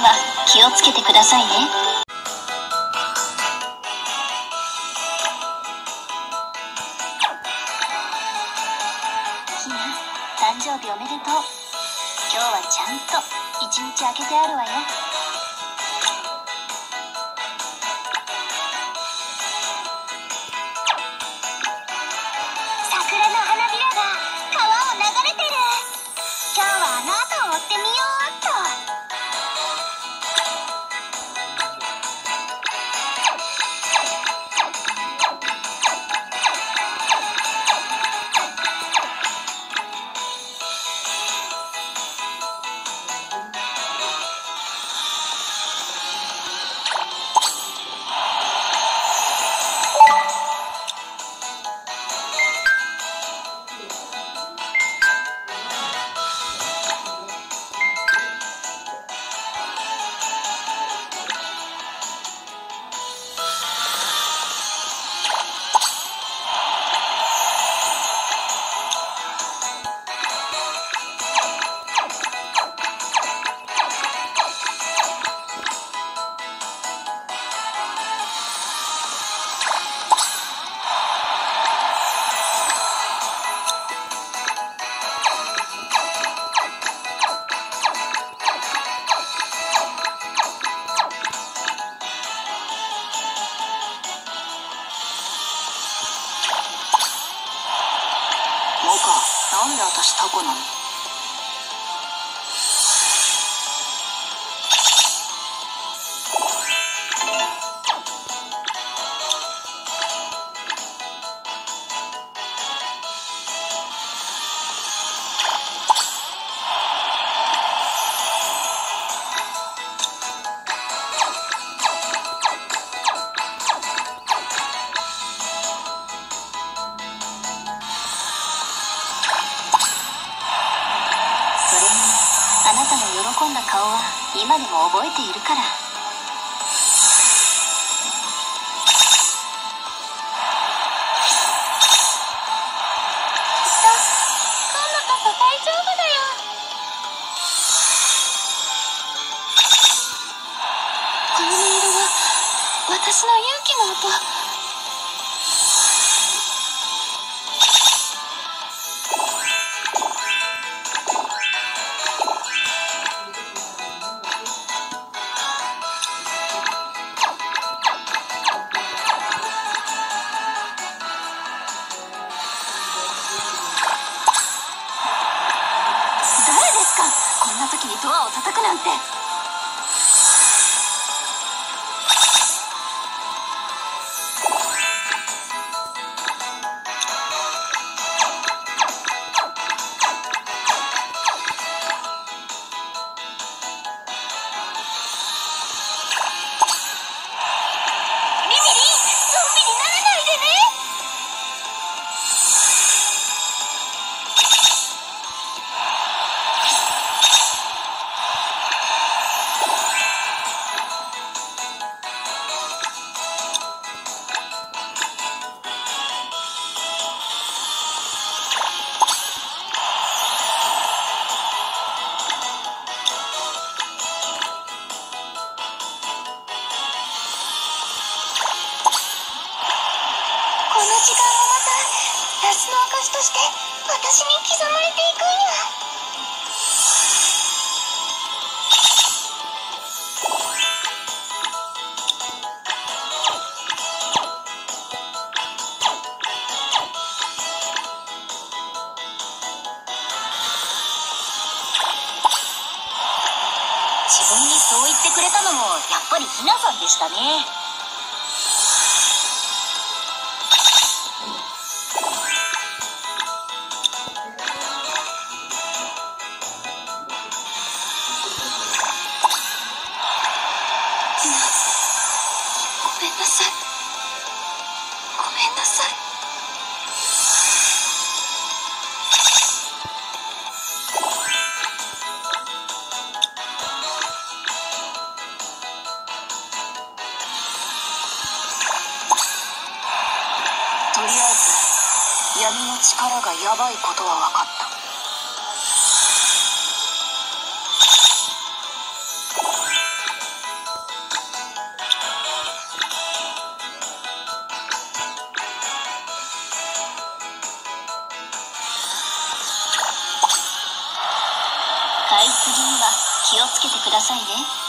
は気をつけてくださいね。ひな、誕生日おめでとう。今日はちゃんと一日空けてあるわよ。桜の花びらが川を流れてる。今日はあの後を追ってみようっと。なんで私タコなの？あなたの喜んだ顔は今でも覚えているから。今度こそ大丈夫だよ。この音色は私の勇気の音。こんな時にドアを叩くなんて。ミミリ、ゾンビにならないでね。この時間がまた夏の証として私に刻まれていくんや。自分にそう言ってくれたのもやっぱりひなさんでしたね。ごめんなさい。ごめんなさい。とりあえず闇の力がやばいことは分かった。 買いすぎには気をつけてくださいね。